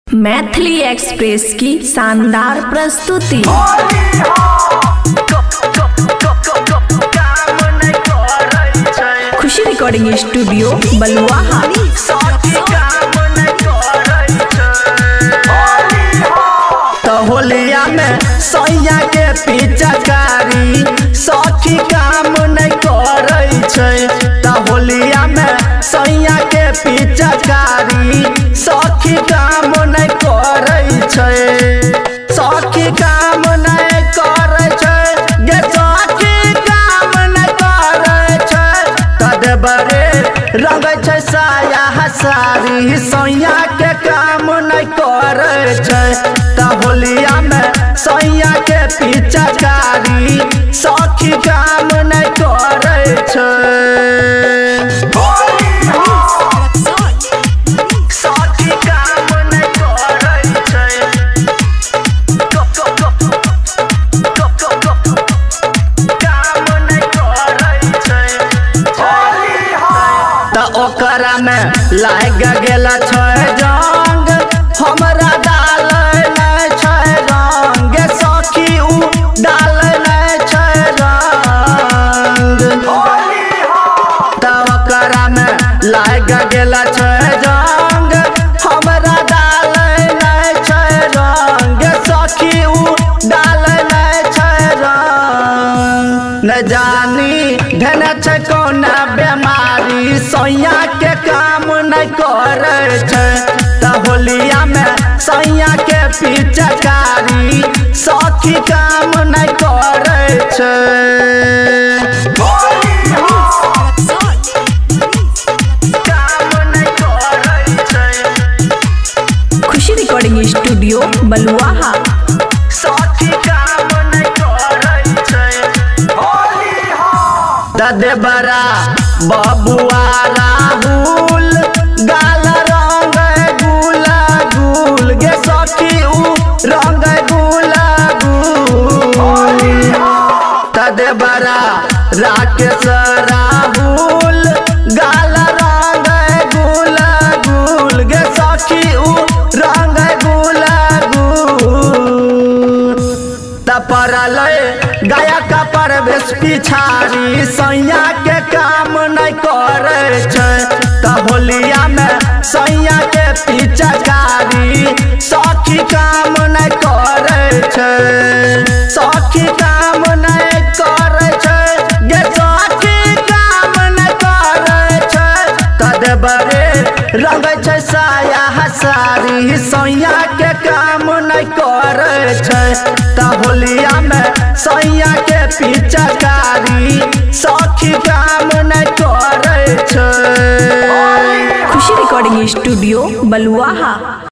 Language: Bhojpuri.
मैथिली एक्सप्रेस की शानदार प्रस्तुति। खुशी रिकॉर्डिंग स्टूडियो बलुआहा। तो होलिया में सैया के पिचकारी सखी काम नहीं करे छै। तो होलिया में सैया के पिचकारी सखी काम नहीं करे छै। सखी काम नहीं करे छै गे सखी काम नहीं करे छै। तदे बरे रंग छै साया सारी सैया के काम नहीं करे छै। तो होलिया में सैया के पिचकारी सखी काम नहीं करे छै। सखी काम नहीं करे छै। काम नहीं करे छै। तो ओकरा में लाग गेला छै जंग हमरा डाल नहीं छै रंग सखी उ डाल नहीं छै रंग। तो ओकरा में लाग गेला छै जंग हमरा डाल नहीं छै रंग सखी उ डाल नहीं छै रंग। न जानी धन छै कोना बीमारी सैया के काम नहीं करे छै। तो होलिया में सैया के पिचकारी सखी काम नहीं करे छै। काम नहीं करे छै। खुशी रिकॉर्डिंग स्टूडियो बलुआहा। सखी काम नहीं करे छै। ददे बड़ा बबुआ राहुल गाल रंग गुला गुल गे सखी उ रंग गुला गुल। तदे बड़ा राकेश राहुल गाल रंग गुला गुल गे सखी उ रंग गुला गुल। तपरल गायक परवेश पिछाड़ी सैया के काम नहीं करे छै। तो होलिया में सैया के पिचकारी सखी काम नहीं करे छै। सखी काम नहीं करे छै गे सखी काम नहीं करे छै। तदे बरे रंग छै साया सारी सैया के काम नहीं करे छै। तो होलिया में सैया के पिचकारी सखी काम नहीं करे छै। खुशी रिकॉर्डिंग स्टूडियो बलुआहा।